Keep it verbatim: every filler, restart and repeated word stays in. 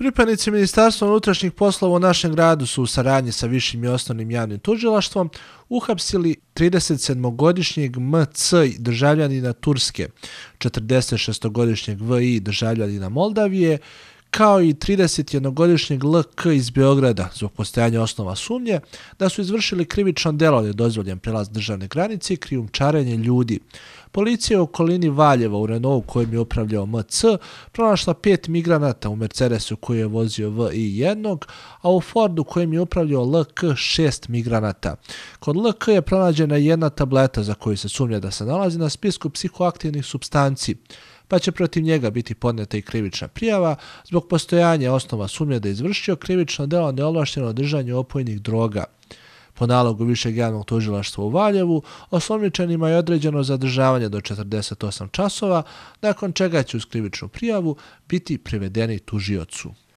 Pripadnici Ministarstva unutrašnjih poslova u našem gradu su u saradnji sa Višim i osnovnim javnim tužilaštvom uhapsili tridesetsedmogodišnjeg M C državljanina Turske, četrdesetšestogodišnjeg V I državljanina Moldavije, kao i tridesetjednogodišnjeg L K iz Beograda zbog postojanja osnova sumnje da su izvršili krivično delo nedozvoljen prelaz državne granice i krijumčarenje ljudi. Policija je u okolini Valjeva u Renaultu kojim je upravljao M C pronašla pet migranata, u Mercedesu koji je vozio V I jednog, a u Fordu kojim je upravljao L K šest migranata. Kod L K je pronađena jedna tableta za koju se sumnja da se nalazi na spisku psihoaktivnih supstanci, pa će protiv njega biti podneta i krivična prijava zbog postojanja osnova sumnje da je izvršio krivično delo neovlašteno držanje opojnih droga. Po nalogu Višeg javnog tužilaštva u Valjevu, osumnjičenima je određeno zadržavanje do četrdeset osam časova, nakon čega će uz krivičnu prijavu biti privedeni tužiocu.